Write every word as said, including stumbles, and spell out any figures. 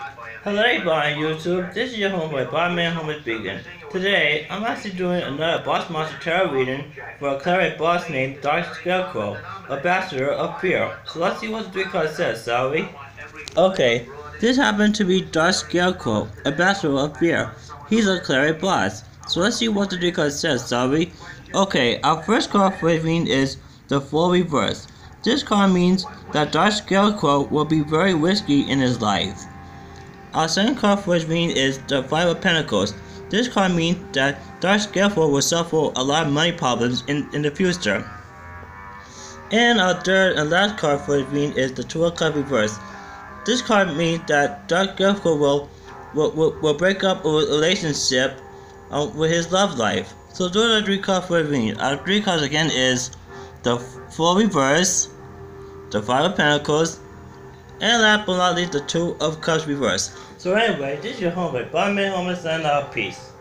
Hello everybody on YouTube, this is your homeboy Barman Home Speaking. Today, I'm actually doing another boss monster tarot reading for a cleric boss named Doc Scarecrow, Ambassador of Fear. So let's see what the three cards says, shall we? Okay, this happened to be Doc Scarecrow, Ambassador of Fear. He's a cleric boss. So let's see what the three cards says, shall we? Okay, our first card for the reading is the Four Reverse. This card means that Doc Scarecrow will be very risky in his life. Our second card for his reading is the Five of Pentacles. This card means that Doc Scarecrow will suffer a lot of money problems in, in the future. And our third and last card for his reading is the Two of Cups Reverse. This card means that Doc Scarecrow will, will, will, will break up a relationship um, with his love life. So those are the three cards for his reading. Our three cards again is the Four Reverse, the Five of Pentacles, and last but not least, the Two of Cups Reverse. So anyway, this is your homeboy, Barman Home, signing out. Peace.